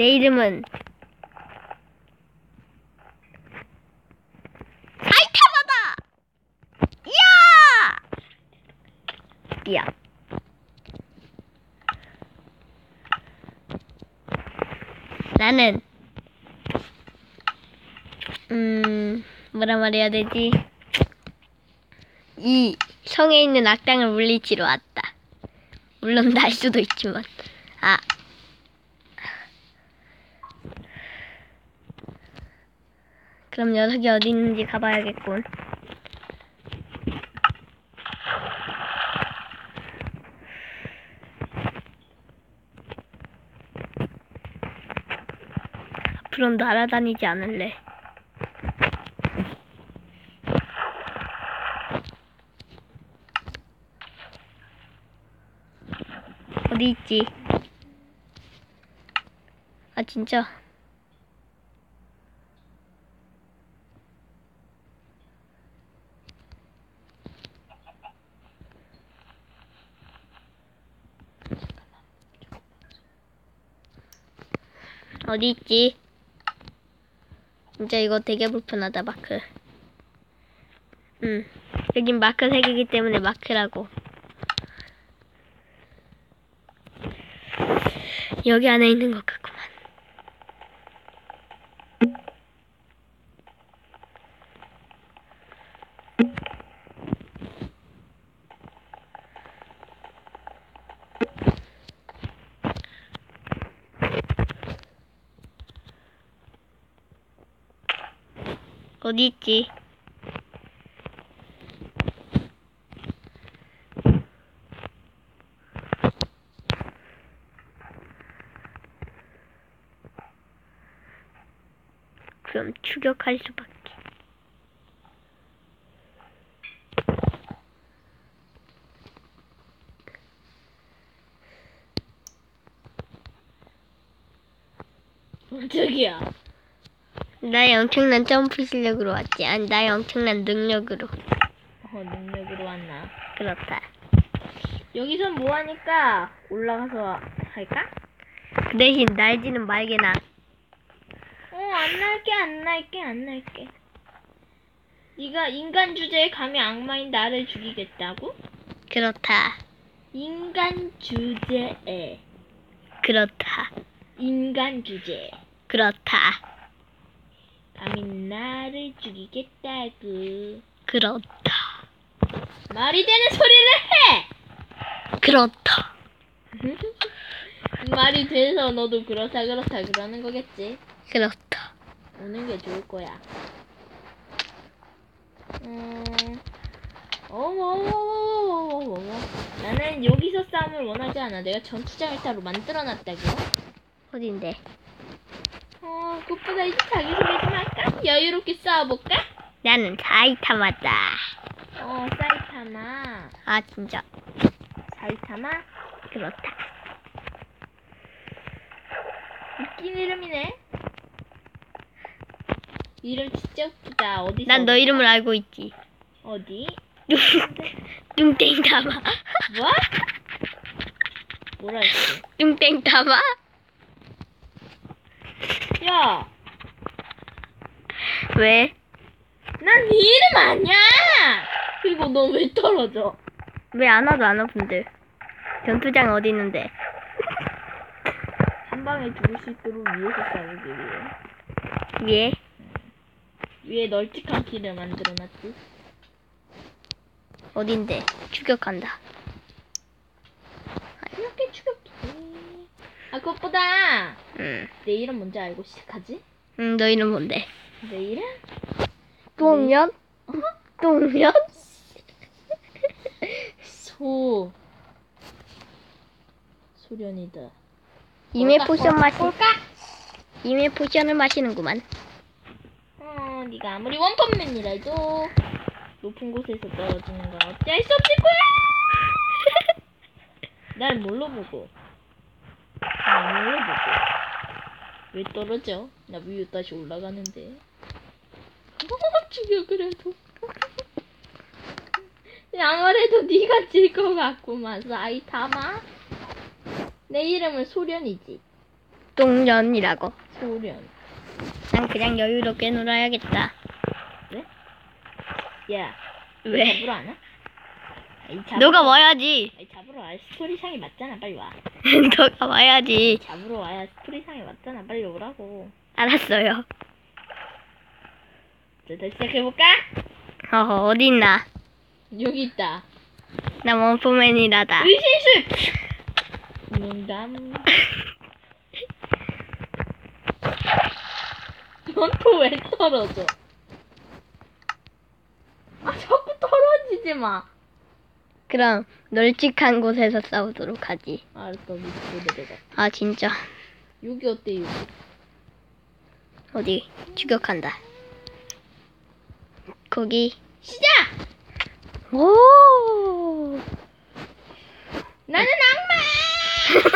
내 이름은 사이타마다! 야! 야. 나는 뭐라 말해야 되지? 이 성에 있는 악당을 물리치러 왔다. 물론 날 수도 있지만. 그럼 녀석이 어디 있는지 가봐야겠군. 앞으로는 날아다니지 않을래. 어디 있지? 아, 진짜. 어디 있지? 진짜 이거 되게 불편하다, 마크. 여긴 마크 3개이기 때문에 마크라고. 여기 안에 있는 것 같구만. 어디 있지? 그럼 추격할 수밖에. 저기야. 나의 엄청난 점프 실력으로 왔지. 아니, 나의 엄청난 능력으로. 능력으로 왔나? 그렇다. 여기선 뭐하니까 올라가서 할까? 그 대신 날지는 말게나. 안 날게. 네가 인간 주제에 감히 악마인 나를 죽이겠다고? 그렇다. 인간 주제에. 그렇다. 인간 주제. 그렇다. 감히 나를 죽이겠다고. 그렇다. 말이 되는 소리를 해! 그렇다. 말이 돼서 너도 그렇다 그러는 거겠지? 그렇다. 오는 게 좋을 거야. 나는 여기서 싸움을 원하지 않아. 내가 전투장을 따로 만들어놨다고. 어딘데? 그것보다 이제 자기소개 좀 할까? 여유롭게 싸워볼까? 나는 사이타마다. 사이타마. 아, 진짜. 사이타마? 그렇다. 웃긴 이름이네. 이름 진짜 웃기다. 어디서? 난 너 이름을 알고 있지. 어디? 뚱땡타마. 뭐? 뭐라 했지? 뚱땡타마? 야! 왜? 난 네 이름 아니야! 그리고 너 왜 떨어져? 왜 안 와도 안 오픈들? 전투장 어디 있는데? 한 방에 죽을 수 있도록 위에서 싸우기 위해. 위에? 위에 널찍한 길을 만들어놨지. 어딘데? 추격한다. 이렇게 추격해. 그것보다 응. 내 이름 뭔지 알고 시작하지? 응, 너 이름 뭔데? 내 이름? 똥면? 똥면? 소련이다. 이메 포션 꼴까? 이메 포션을 마시는구만. 네가 아무리 원펀맨이라 해도 높은 곳에서 떨어지는 건 어찌할 수 없을 거야. 날 뭘로 보고? 왜 떨어져? 나 위로 다시 올라가는데. 죽여 그래도. 아무래도 네가 질 것 같구만. 사이타마. 내 이름은 소련이지. 옥동전이라고. 소련. 난 그냥 여유롭게 놀아야겠다. 그래? 야, 왜? 잡으러 안 와? 아이, 잡으러, 너가 와야지. 아이, 잡으러 와. 스토리상이 맞잖아. 빨리 와. 너가 와야지. 잡으러 와야 스토리상이 맞잖아. 빨리 오라고. 알았어요. 자, 다시 시작해볼까? 어허, 어디 있나? 여기 있다. 나 원포맨이라다. 의신술! 농담. 넌 또 왜 떨어져? 아, 자꾸 떨어지지 마. 그럼 널찍한 곳에서 싸우도록 하지. 알았어, 밑으로 내려가. 아 진짜. 여기 어때, 여기? 어디 추격한다. 거기. 시작! 오. 나는 악마!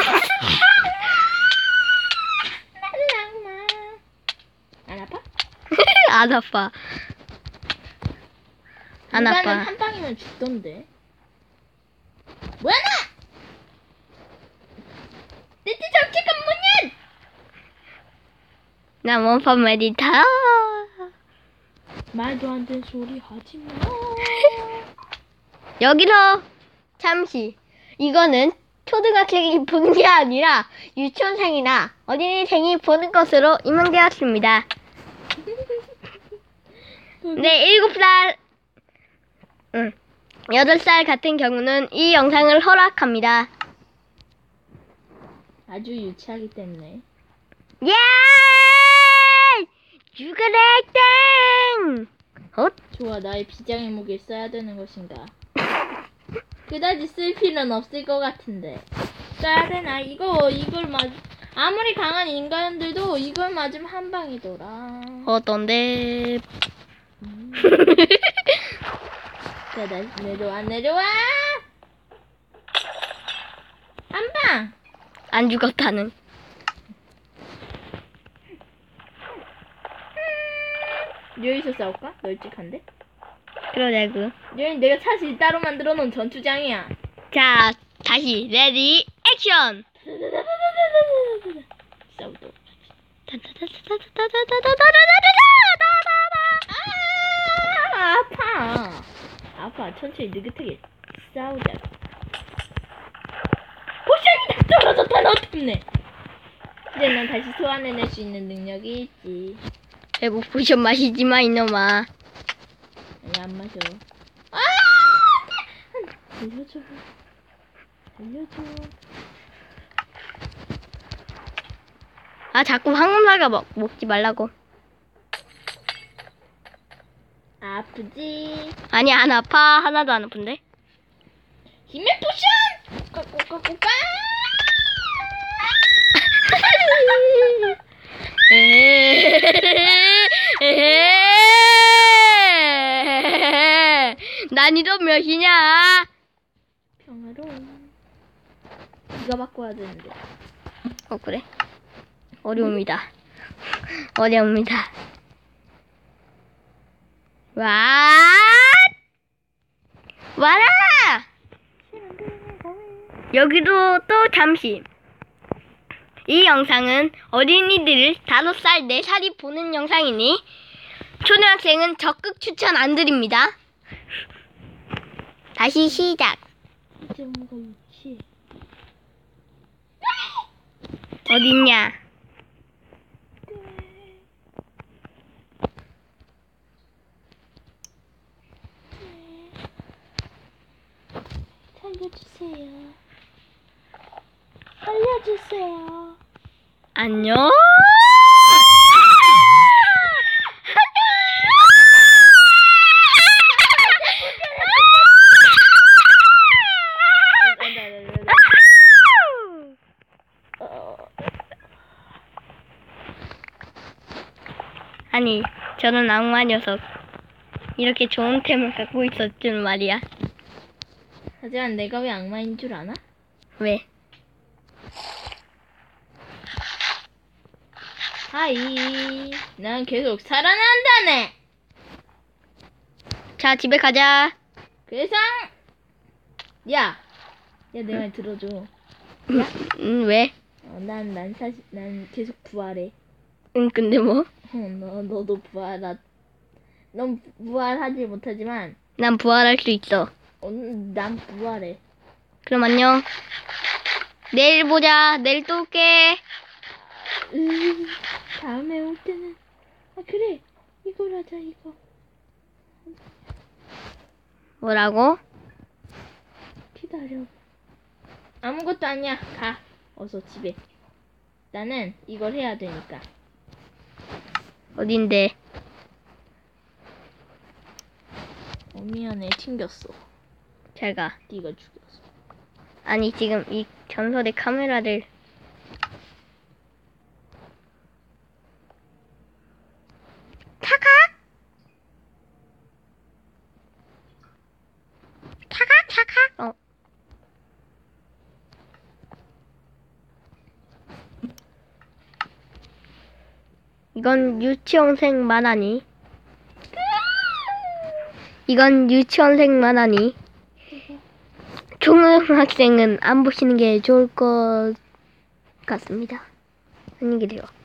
나는 악마! 안 아파? 안 아파. 안 인간은 아파. 한 방이면 죽던데. 뭐야, 나! 대체 정체가 뭐냐! 나 원포맨이다. 말도 안 되는 소리 하지 마. 여기서 잠시. 이거는 초등학생이 보는 게 아니라 유치원생이나 어린이생이 보는 것으로 임명되었습니다. 네, 7살, 8살 같은 경우는 이 영상을 허락합니다. 아주 유치하기 때문에. 예! 죽어라, 땡! 좋아, 나의 비장의 무기를 써야 되는 것인가. 그다지 쓸 필요는 없을 것 같은데. 써야 되나? 이걸 아무리 강한 인간들도 이걸 맞으면 한 방이더라. 어떤데? 자, 다시 내려와! 한 방! 안 죽었다는. 여기서 싸울까? 널찍한데? 그러자고. 여기 내가 사실 따로 만들어 놓은 전투장이야. 자, 다시 레디 액션. 싸우도록. 아파. 천천히 느긋하게 싸우자. 포션이 다 떨어졌다, 너 때문에. 이제 난 다시 소환해낼 수 있는 능력이 있지. 배고 포션 마시지 마, 이놈아. 아니, 안 마셔. 아! 알려줘. 아, 자꾸 황금사과 먹지 말라고. 아프지? 아니, 안 아파. 하나도 안 아픈데. 힘의 포션! 꼬꼬꼬꼬꼬! 난이도 몇이냐? 평화로운. 이거 바꿔야 되는데. 그래? 어려웁니다. 어려웁니다. 와라! 여기도 또 잠시. 이 영상은 어린이들을 5살, 4살이 보는 영상이니 초등학생은 적극 추천 안 드립니다. 다시 시작. 이제 뭔가 유치해. 어딨냐? 살려주세요. 살려주세요. 안녕? 아니, 저런 악마 녀석. 이렇게 좋은 템을 갖고 있었 줄 말이야. 하지만 내가 왜 악마인 줄 아나? 왜? 하이, 난 계속 살아난다네. 자, 집에 가자. 괴상. 야, 내 말 들어줘. 왜? 난 사실 난 계속 부활해. 응, 근데 뭐? 너도 부활하. 넌 부활하지 못하지만 난 부활할 수 있어. 난 부활해. 그럼 안녕. 내일 보자. 내일 또 올게. 다음에 올 때는 그래 이걸 하자 이거. 뭐라고? 기다려. 아무것도 아니야. 가. 어서 집에. 나는 이걸 해야 되니까. 어딘데? 미안해. 튕겼어. 잘 가. 네가 죽였어. 아니, 지금 이 전설의 카메라를. 차각! 차각, 차각! 이건 유치원생만 하니? 이건 유치원생만 하니? 초등학생은 안 보시는 게 좋을 것 같습니다. 안녕히 계세요.